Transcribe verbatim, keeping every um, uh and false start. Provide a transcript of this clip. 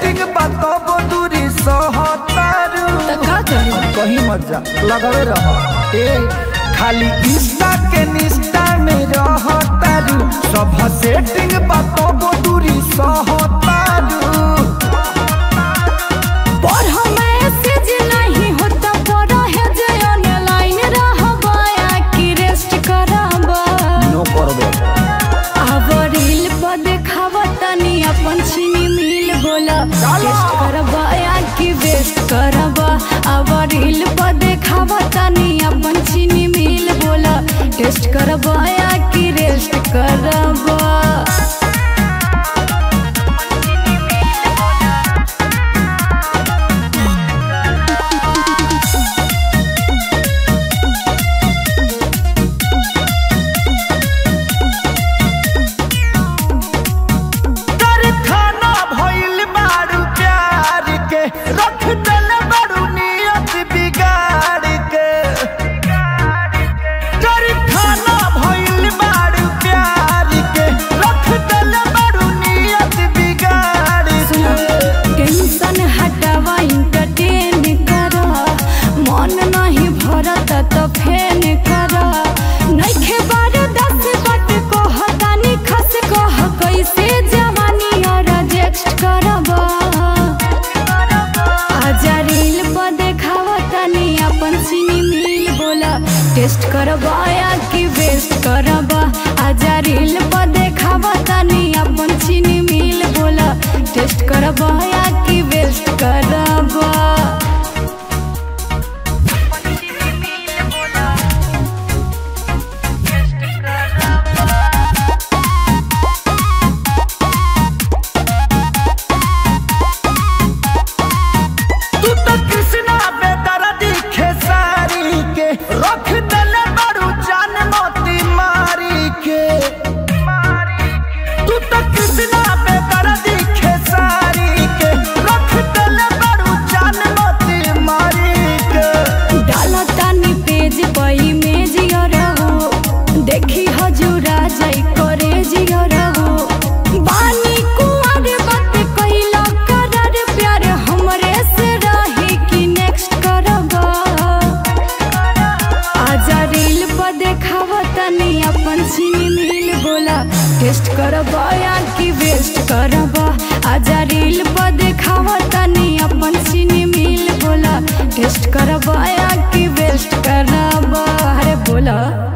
Setting बताबो दूरी सहतारू कहीं मत जा लगावे रह ए खाली इंस्टा के निस्टा में रहतारू सब सेटिंग बताबो दूरी सहतारू पर हम मैसेज नहीं होता पर है जे ऑनलाइन रहबा या कि रेस्ट करबा नो करबे अब रील पर देखावा तनी अपन छीनी मिल बोला टेस्ट करबा या कि वेस्ट करबा अब रील पर देखावा तनी अपन छीनी मिल बोला टेस्ट करबा या कि रेस्ट करबा रख दल बड़ू नियत बिगाड़ के तेरी खाना भइल बारू प्यार के रख दल बड़ू नियत बिगाड़ के टेंशन हटावा इंटरटेन करा मन नहीं भरत तो फेन करा नइखे बार दस बट को हतानी खस कह कैसे जवानी और रिजेक्ट करबा टेस्ट करबा या कि वेस्ट करबा आजा रील पर देखावा तनी अपन चीनी मिल बोला टेस्ट करबा या कि वेस्ट करबा रख दल बड़ू जान मोती मारी के तू तो कृष्णा बेदर्दी खेसारी के रख दल बड़ू जान मोती मारी के डाला तानी पेज पर इमेज रहो देखी हजूरा जाई करे जियो रहो बानी कुंवर बात कइला करर प्यार हमरे से रही कि नेक्स्ट करबा आजा रील पर देखावा तनी अपन चीनी मिल बोला टेस्ट करबा या कि वेस्ट करबा आजा रील पर देखावा तनी अपन चीनी मिल बोला टेस्ट करबा या कि वेस्ट करबा अरे बोला।